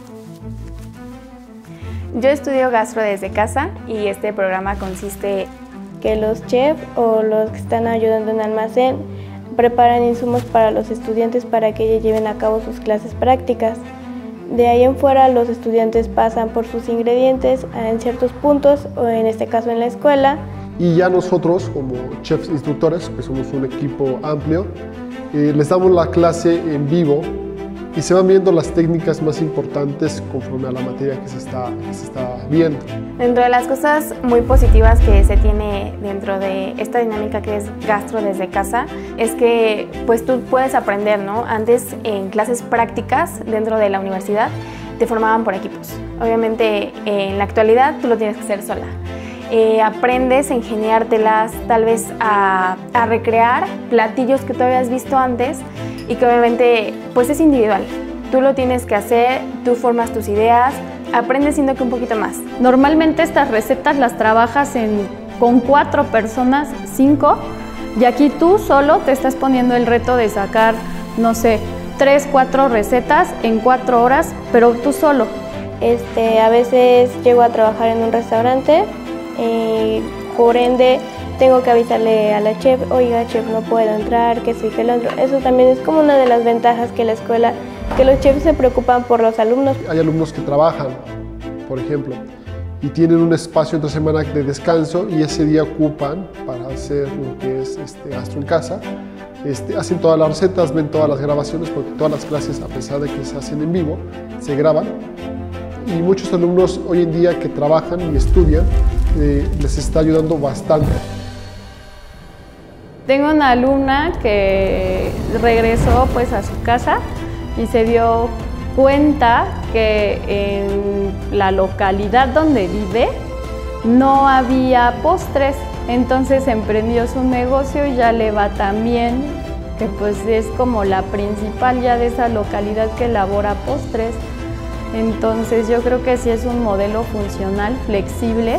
Yo estudio gastro desde casa y este programa consiste que los chefs o los que están ayudando en almacén preparan insumos para los estudiantes para que ellos lleven a cabo sus clases prácticas. De ahí en fuera los estudiantes pasan por sus ingredientes en ciertos puntos, o en este caso en la escuela. Y ya nosotros, como chefs instructores, que somos un equipo amplio, les damos la clase en vivo y se van viendo las técnicas más importantes conforme a la materia que se está viendo. Dentro de las cosas muy positivas que se tiene dentro de esta dinámica que es gastro desde casa, es que pues tú puedes aprender, ¿no? Antes en clases prácticas dentro de la universidad te formaban por equipos. Obviamente en la actualidad tú lo tienes que hacer sola. Aprendes a ingeniártelas, tal vez a recrear platillos que tú habías visto antes y que obviamente pues es individual. Tú lo tienes que hacer, tú formas tus ideas, aprendes siendo que un poquito más. Normalmente estas recetas las trabajas con 4 personas, 5, y aquí tú solo te estás poniendo el reto de sacar, no sé, 3, 4 recetas en 4 horas, pero tú solo. A veces llego a trabajar en un restaurante, por ende tengo que avisarle a la chef, oiga chef, no puedo entrar, que sí, que lo otro. Eso también es como una de las ventajas que la escuela, que los chefs se preocupan por los alumnos. Hay alumnos que trabajan, por ejemplo, y tienen un espacio entre semana de descanso y ese día ocupan para hacer lo que es gastro en casa. Hacen todas las recetas, ven todas las grabaciones, porque todas las clases, a pesar de que se hacen en vivo, se graban. Y muchos alumnos hoy en día que trabajan y estudian, les está ayudando bastante. Tengo una alumna que regresó pues a su casa y se dio cuenta que en la localidad donde vive no había postres, entonces emprendió su negocio y ya le va tan bien, que pues es como la principal ya de esa localidad que elabora postres. Entonces yo creo que sí es un modelo funcional, flexible.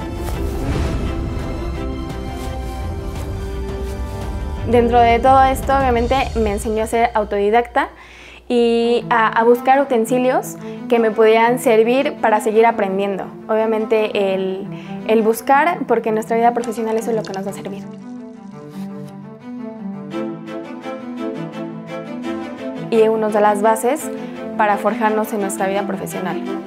Dentro de todo esto, obviamente, me enseñó a ser autodidacta y a buscar utensilios que me pudieran servir para seguir aprendiendo. Obviamente, el buscar, porque en nuestra vida profesional eso es lo que nos va a servir. Y uno de las bases para forjarnos en nuestra vida profesional.